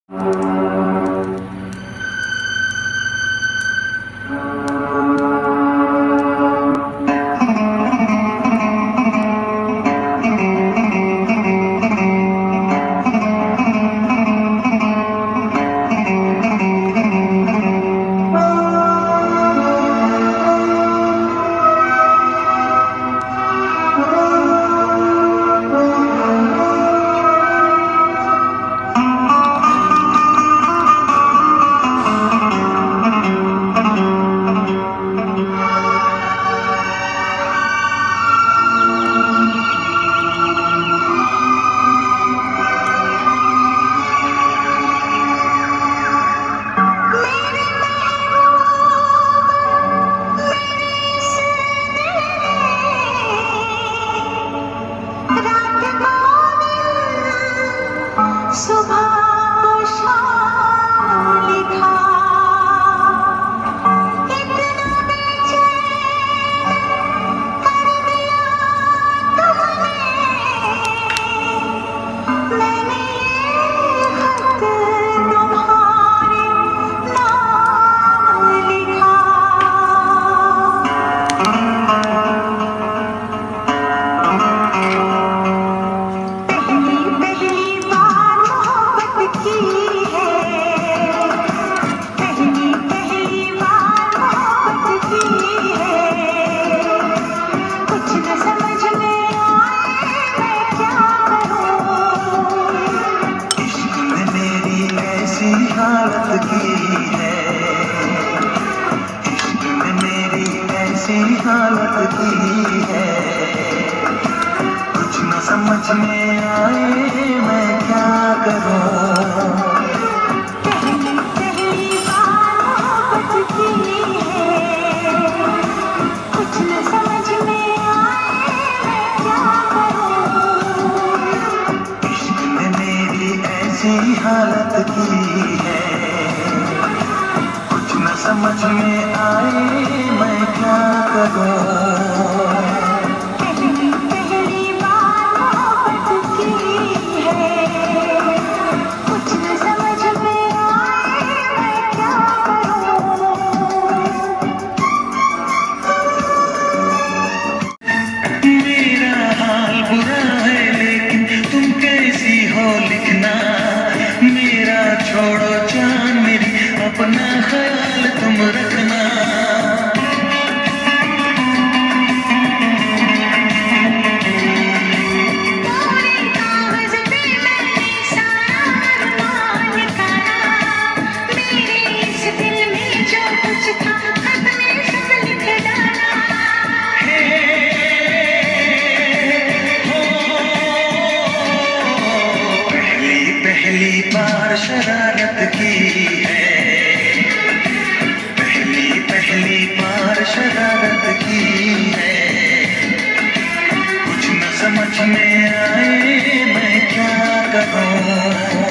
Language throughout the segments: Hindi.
हालत की है, इश्क में मेरी ऐसी हालत की है, कुछ न समझ में आए मैं क्या करूं। पहली बार मोहब्बत की है, कुछ न समझ में आए मैं क्या करूं। इश्क में मेरी ऐसी हालत की है, कुछ न समझ में आए मैं क्या करूं। पहली बार मोहब्बत की है, कुछ न समझ में आए मैं क्या करूं। मेरा हाल बुरा है लेकिन तुम कैसी हो लिखना, मेरा छोड़ो जान मेरी अपना ख्याल तुम रखना। पहली बार शरारत की है, पहली बार शरारत की है, कुछ न समझ में आए मैं क्या करूं।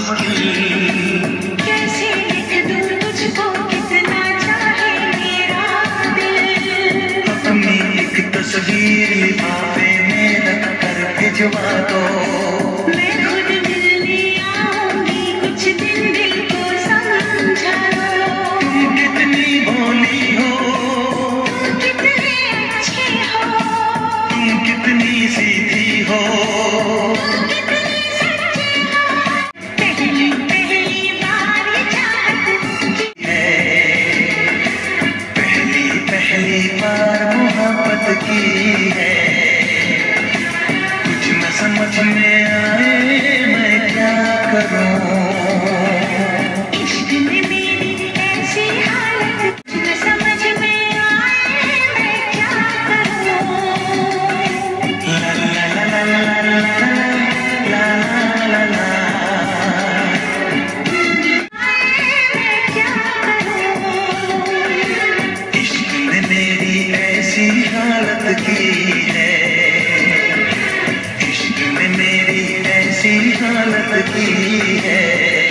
मुश्किल। कैसे लिख दूं तुझको कितना चाहे मेरा दिल। अपनी एक तस्वीर लिफाफे में रख कर भिजवा दो। मैं खुद मिलने आऊंगी कुछ दिन दिल को समझा दो। तुम कितनी भोली हो, तुम कितने अच्छे हो, तुम कितनी सीधी हो, तुम कितने सच्चे हो। पहली पहली बार ये चाहत की है पहली पहली बार मोहब्बत की है। कुछ न समझ में आए मैं क्या करूं। इश्क में मेरी ऐसी हालत न समझ में आए मैं क्या करूं। ला ला ला ला ला ला ला ला ला। मैं क्या करूं। इश्क ने मेरी ऐसी हालत की है। इश्क ने मेरी ऐसी हालत की है।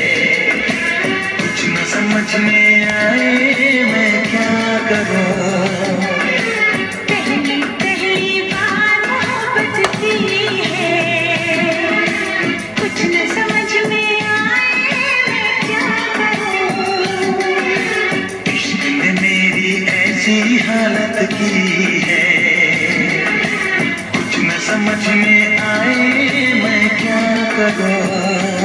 कुछ न समझ में आए मैं क्या करूं। पहली पहली बार मोहब्बत की है। कुछ न समझ में आए मैं क्या करूं। इश्क ने मेरी ऐसी हालत की है। कुछ न समझ में आए मैं क्या करूं।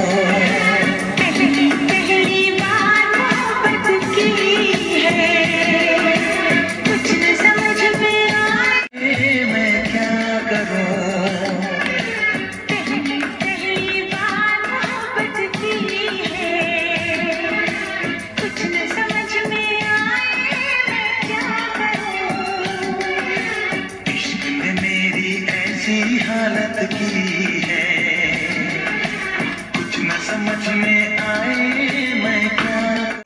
पहली पहली बार मोहब्बत की है। कुछ न समझ में आए मैं क्या करूं। पहली पहली बार मोहब्बत की है। कुछ न समझ में आए मैं क्या करूं। इश्क ने मेरी ऐसी हालत की है। कुछ न समझ में आए मैं क्या।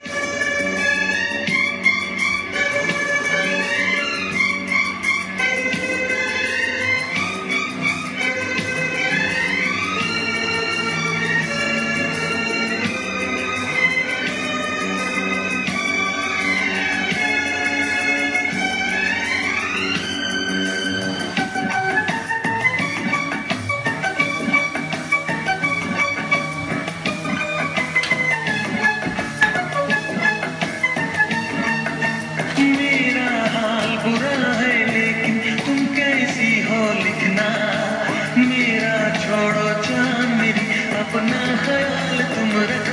मेरा हाल बुरा है लेकिन तुम कैसी हो लिखना। मेरा छोड़ो जान मेरी अपना ख्याल तुम रखना।